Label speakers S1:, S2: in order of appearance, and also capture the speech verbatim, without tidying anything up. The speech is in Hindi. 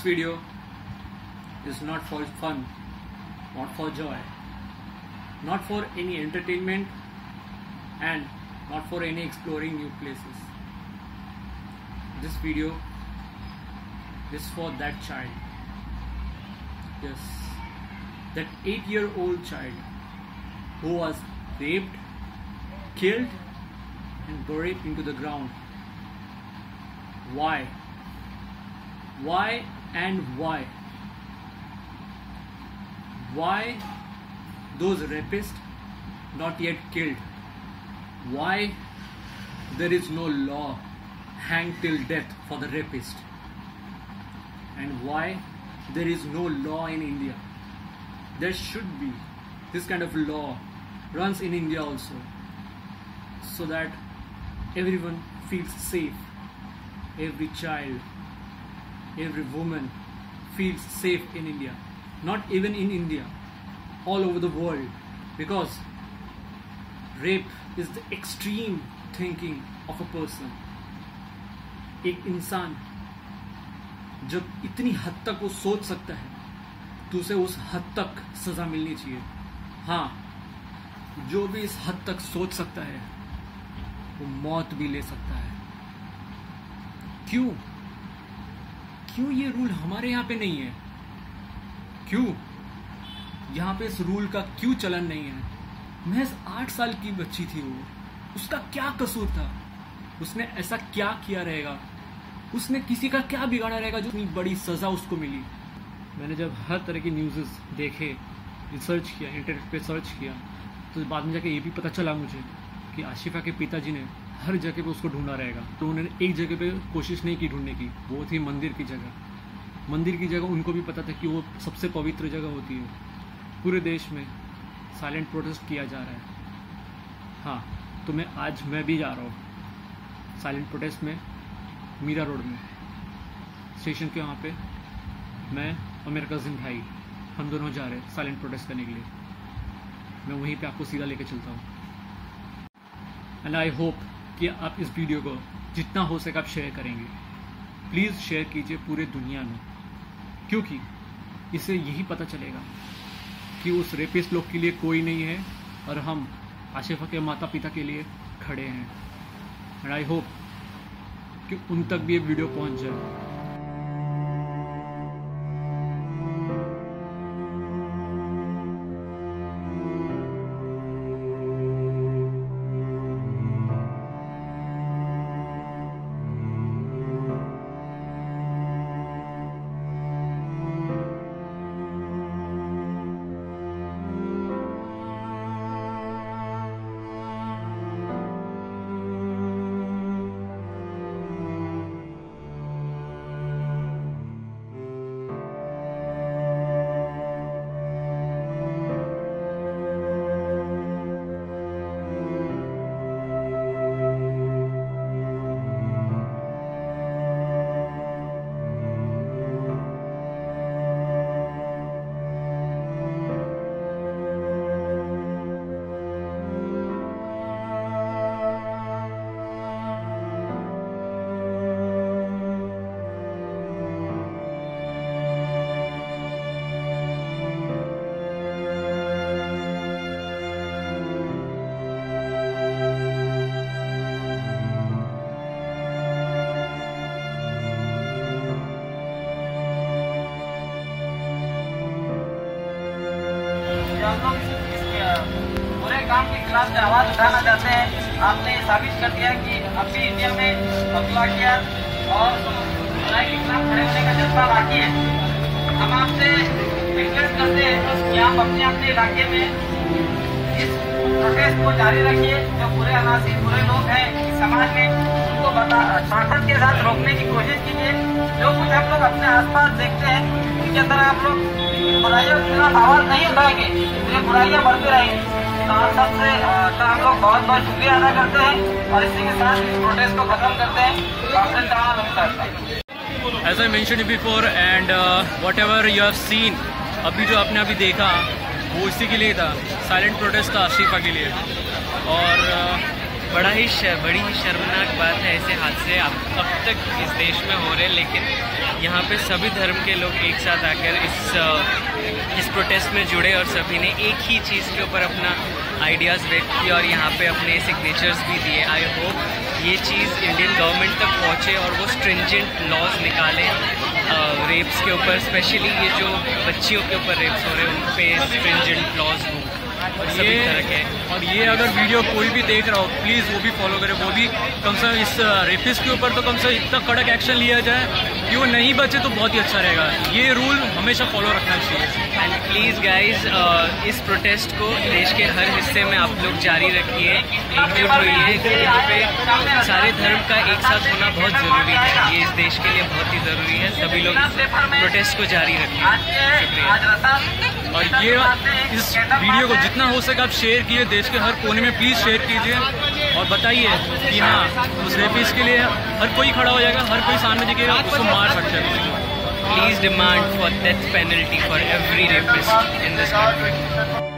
S1: video is not for fun, not for joy, not for any entertainment, and not for any exploring new places. This video is for that child. Yes, that eight-year-old child who was raped, killed, and buried into the ground. Why? Why and why? Why those rapists not yet killed? Why there is no law hang till death for the rapist? And why there is no law in India? There should be. This kind of law runs in India also, so that everyone feels safe. Every child, every woman feels safe in India. Not even in India, all over the world. Because rape is the extreme thinking of a person. एक इंसान जब इतनी हद तक वो सोच सकता है तो उसे उस हद तक सजा मिलनी चाहिए. हाँ, जो भी इस हद तक सोच सकता है वो मौत भी ले सकता है. क्यों? क्यों ये रूल हमारे यहाँ पे नहीं है? क्यों यहाँ पे इस रूल का क्यों चलन नहीं है? महज आठ साल की बच्ची थी वो. उसका क्या कसूर था? उसने ऐसा क्या किया रहेगा? उसने किसी का क्या बिगाड़ा रहेगा जो इतनी बड़ी सजा उसको मिली? मैंने जब हर तरह की न्यूज़ देखे, रिसर्च किया, इंटरनेट पे सर्च किया, तो बाद में जाके ये भी पता चला मुझे कि आशिफा के पिताजी ने हर जगह पे उसको ढूंढा रहेगा. तो उन्होंने एक जगह पे कोशिश नहीं की ढूंढने की, वो थी मंदिर की जगह. मंदिर की जगह उनको भी पता था कि वो सबसे पवित्र जगह होती है. पूरे देश में साइलेंट प्रोटेस्ट किया जा रहा है. हाँ, तो मैं आज मैं भी जा रहा हूँ साइलेंट प्रोटेस्ट में, मीरा रोड में स्टेशन के वहाँ पे. मैं और मेरा कजिन भाई, हम दोनों जा रहे हैं साइलेंट प्रोटेस्ट करने के लिए. मैं वहीं पे आपको सीधा लेके चलता हूँ. एंड आई होप कि आप इस वीडियो को जितना हो सके आप शेयर करेंगे. प्लीज़ शेयर कीजिए पूरे दुनिया में, क्योंकि इससे यही पता चलेगा कि उस रेपिस्ट लोग के लिए कोई नहीं है और हम आशिफा के माता पिता के लिए खड़े हैं. एंड आई होप कि उन तक भी ये वीडियो पहुंच जाए.
S2: हम लोग इस बुरे काम के खिलाफ जो आवाज उठाना चाहते हैं, आपने साबित कर दिया कि अब भी इंडिया में अखलाकियत और बुराई के खिलाफ खड़े होने का जज्बा बाकी है. हम आपसे रिक्वेस्ट करते हैं कि आप अपने अपने इलाके में इस प्रोटेस्ट को जारी रखिए. जो बुरे अनासी बुरे लोग हैं इस समाज में, उनको बता ताकत के साथ रोकने की कोशिश कीजिए. जो कुछ हम लोग अपने आसपास देखते हैं उनके अंदर आप लोग बुराइयों के खिलाफ आवाज नहीं उठाएंगे, ये बुराइयां बढ़ती रहेंगी. तो आप सबसे तो हम लोग बहुत बहुत शुक्रिया अदा करते हैं और इसी के साथ इस प्रोटेस्ट को खत्म करते हैं. आपसे तमाम नमस्कार.
S1: As I mentioned before, and uh, whatever you have seen, अभी जो आपने अभी देखा वो इसी के लिए था, साइलेंट प्रोटेस्ट था आशिफा के लिए. और uh,
S3: बड़ा ही शर, बड़ी ही शर्मनाक बात है। ऐसे हादसे अब अब तक इस देश में हो रहे हैं, लेकिन यहाँ पे सभी धर्म के लोग एक साथ आकर इस इस प्रोटेस्ट में जुड़े और सभी ने एक ही चीज़ के ऊपर अपना आइडियाज़ व्यक्त किए और यहाँ पे अपने सिग्नेचर्स भी दिए। आई होप ये चीज़ इंडियन गवर्नमेंट तक पहुँचे और वो स्ट्रिंजेंट लॉज निकालें रेप्स के ऊपर, स्पेशली ये जो बच्चियों के ऊपर रेप्स हो रहे हैं उन पे स्ट्रिंजेंट लॉज हो और सभी तरह के।
S1: और ये अगर वीडियो कोई भी देख रहा हो प्लीज़ वो भी फॉलो करे, वो भी कम से कम इस रेपिस्ट के ऊपर तो कम से इतना कड़क एक्शन लिया जाए कि वो नहीं बचे तो बहुत ही अच्छा रहेगा। ये रूल हमेशा फॉलो रखना चाहिए।
S3: एंड प्लीज़ गाइज इस प्रोटेस्ट को देश के हर हिस्से में आप लोग जारी रखिए, एकजुट होइए, क्योंकि यहाँ पे सारे धर्म का एक साथ होना बहुत ज़रूरी है। ये इस देश के लिए बहुत ही ज़रूरी है। सभी लोग प्रोटेस्ट को जारी रखिए। शुक्रिया।
S1: और ये इस वीडियो को जितना हो सके आप शेयर कीजिए, देश के हर कोने में प्लीज़ शेयर कीजिए और बताइए कि हाँ उस रेपिस्ट के लिए हर कोई खड़ा हो जाएगा, हर कोई सामने दिखेगा, उसको मार सकते हैं।
S3: Please demand for death penalty for every rapist in this country.